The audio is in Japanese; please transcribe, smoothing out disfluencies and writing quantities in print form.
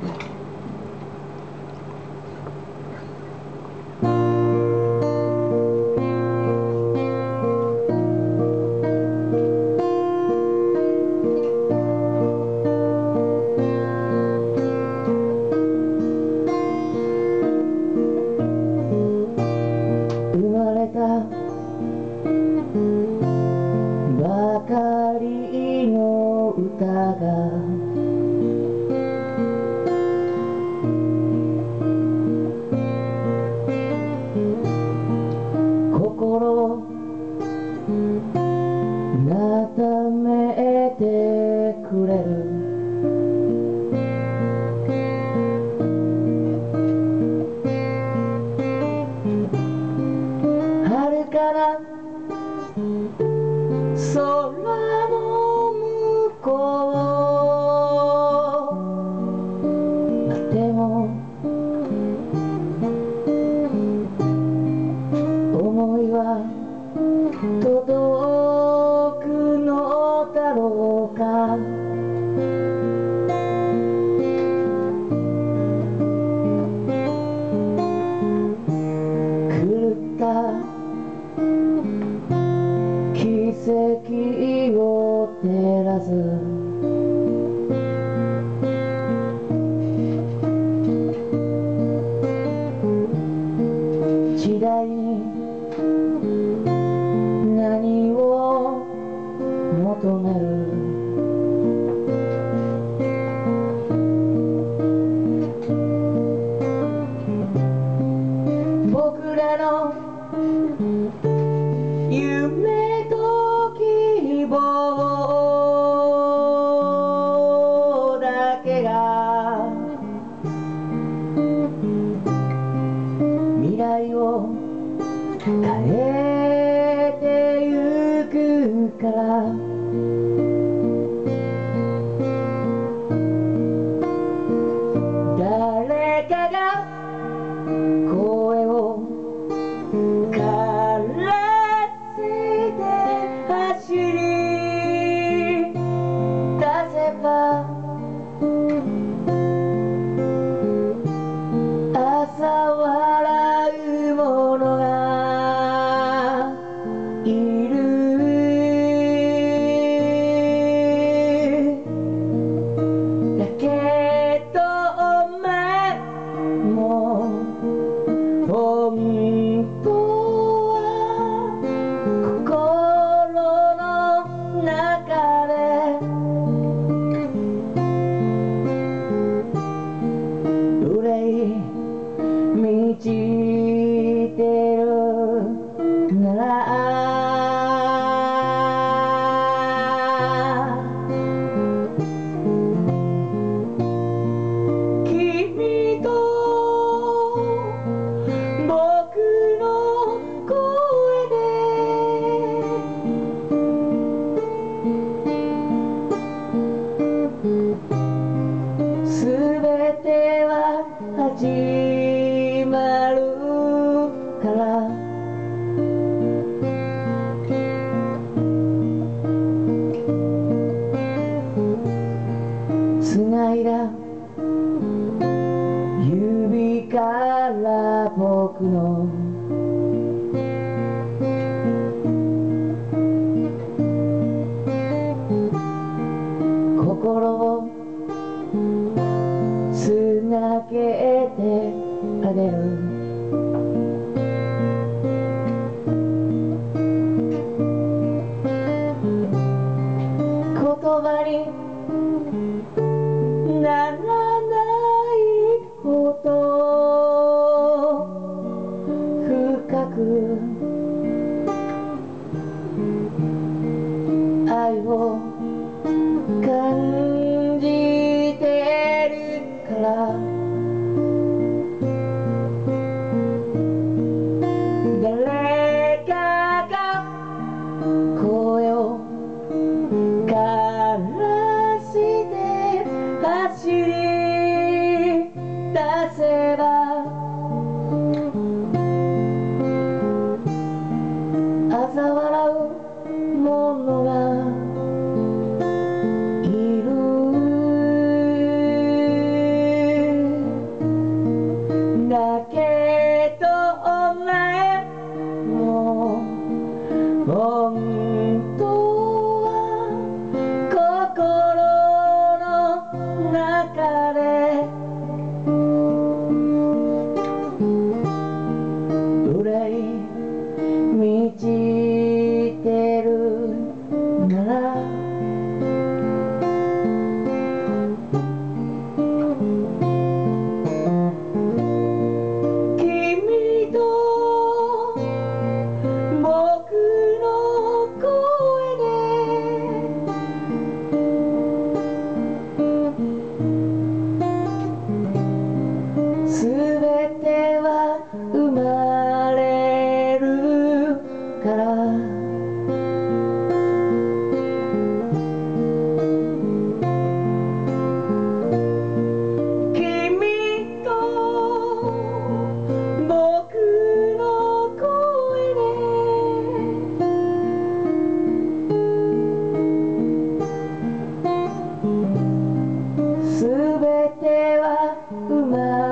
ばかりの歌が心なためてくれる遥かな空の向こうまでも思いは届くのだろうか狂った奇跡を照らす時代に何を求める僕らの夢と希望だけが未来を変えてゆくから誰かが声をからせて走り出せば朝笑う者がいるだけどお前も本当心の中で憂い満ちてるなら君と僕の声ですべては始まるから繋いだ指から僕の心をつなげてあげる言葉にならないほど深く愛を感じてるから生ま